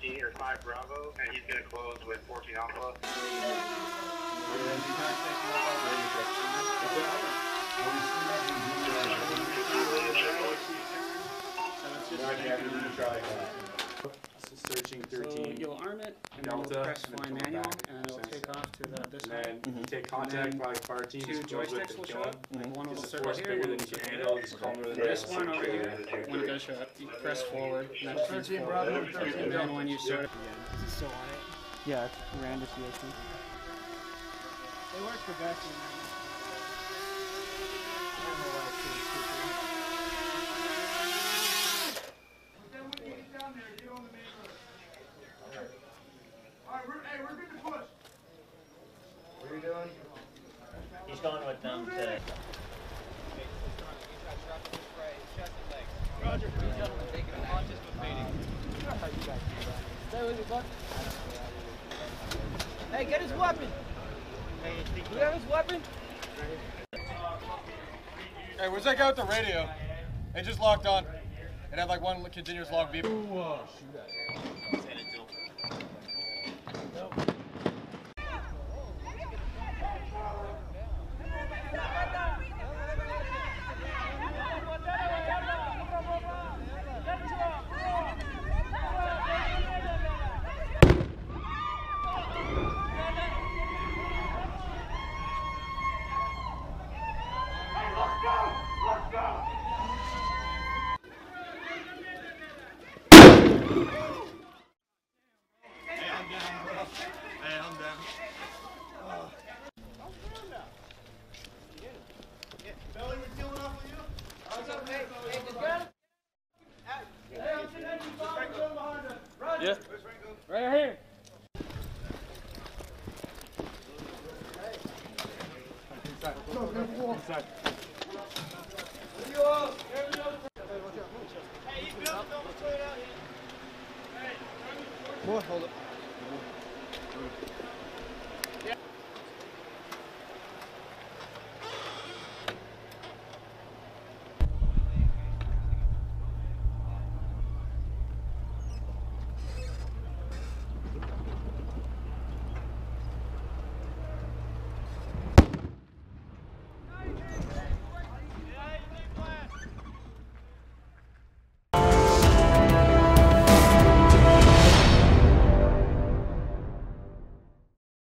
14 or 5 Bravo, and he's going to close with 14 Alpha. Searching 13. So you'll arm it, and Delta, then you'll press and fly then manual, back. and it'll take off to this And height. then you take contact by fire team. Two joysticks will show up. Like one will This is circle force here, bigger one than will you can circle handle. here. Just calmer than This that. one over here, when it does show up, you press forward, and that keys forward. And then when you start, Is he still on it? yeah, it's Randus USD. They work for vacuum. I don't know why it's so stupid. What are you doing? He's going with them to... Roger, please, gentlemen, taking a conscious but fading. Stay with me, bud. Hey, get his weapon! Do you have his weapon? Hey, where's that guy with the radio? It just locked on. It had like one continuous log beep. Yeah. Right here. Inside. Boy, hold it.